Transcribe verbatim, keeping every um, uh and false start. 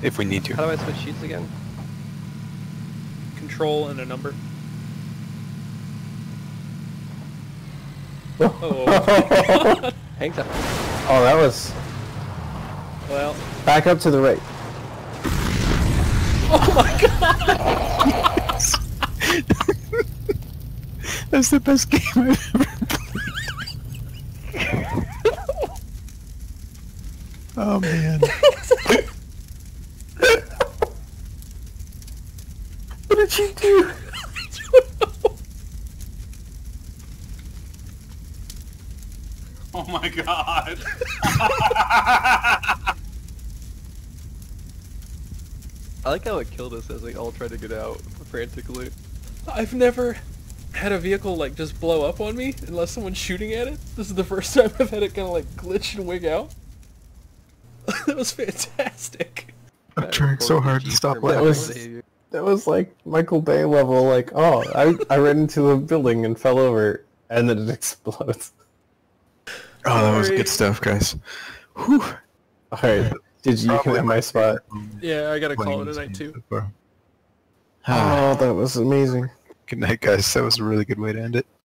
if we need to. How do I switch sheets again? Control and a number. Oh, Hang time. Oh, that was... well. Back up to the right. Oh my god! That's the best game I've ever played. Oh man. What did you do? Oh my god! I like how it killed us as we all tried to get out frantically. I've never had a vehicle like just blow up on me unless someone's shooting at it. This is the first time I've had it kind of like glitch and wig out. That was fantastic. I'm trying so hard to stop That laughing. was that was like Michael Bay level. Like, oh, I I ran into a building and fell over, and then it explodes. Oh, that was good stuff, guys. Whew. All right, did you come at my spot? Yeah, I gotta call it a night too. Oh, that was amazing. Good night, guys. That was a really good way to end it.